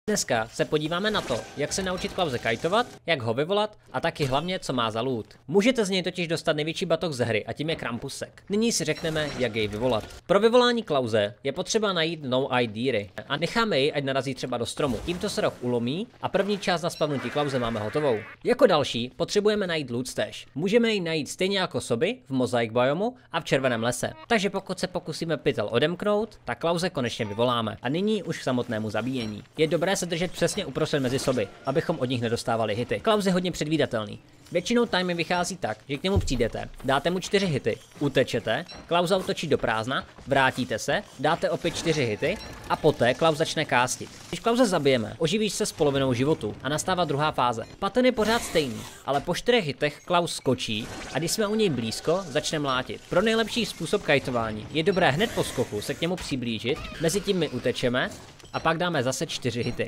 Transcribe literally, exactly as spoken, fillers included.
Dneska se podíváme na to, jak se naučit Klause kajtovat, jak ho vyvolat a taky hlavně, co má za loot. Můžete z něj totiž dostat největší batoh ze hry a tím je Krampusek. Nyní si řekneme, jak jej vyvolat. Pro vyvolání Klause je potřeba najít no I D a necháme jej, ať narazí třeba do stromu. Tímto se roh ulomí a první část na spavnutí Klause máme hotovou. Jako další potřebujeme najít loot stash. Můžeme ji najít stejně jako soby v Mosaic biomu a v Červeném lese. Takže pokud se pokusíme pytel odemknout, tak Klause konečně vyvoláme. A nyní už k samotnému zabíjení. Je dobré se držet přesně uprostřed mezi soby, abychom od nich nedostávali hity. Klaus je hodně předvídatelný. Většinou timey vychází tak, že k němu přijdete, dáte mu čtyři hity, utečete, Klaus zautočí do prázdna, vrátíte se, dáte opět čtyři hity a poté Klaus začne kástit. Když Klause zabijeme, oživíš se s polovinou životu a nastává druhá fáze. Pattern je pořád stejný, ale po čtyřech hitech Klaus skočí a když jsme u něj blízko, začne mlátit. Pro nejlepší způsob kajtování je dobré hned po skoku se k němu přiblížit, mezi tím my utečeme a pak dáme zase čtyři hity.